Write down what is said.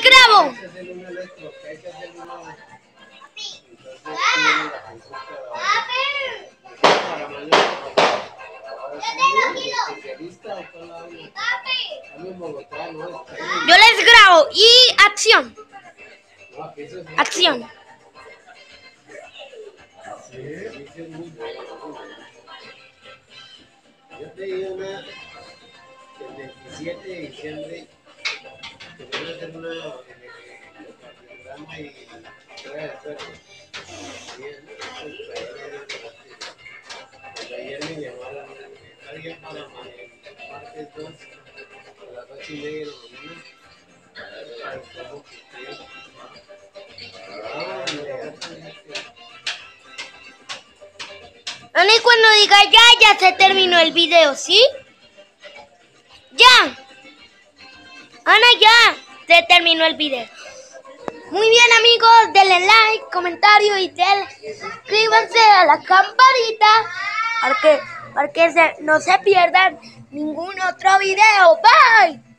grabo. Yo les grabo y acción. Acción. Yo te digo una el 27 de diciembre que voy a hacer una en el programa y prueba de suerte. Ayer me llamaron alguien para el martes 2 a las 8:30 de la mañana. Y cuando diga ya se terminó el video, ¿sí? Ya. Ana, ya se terminó el video. Muy bien, amigos, denle like, comentario y suscríbanse a la campanita para que no se pierdan ningún otro video. Bye.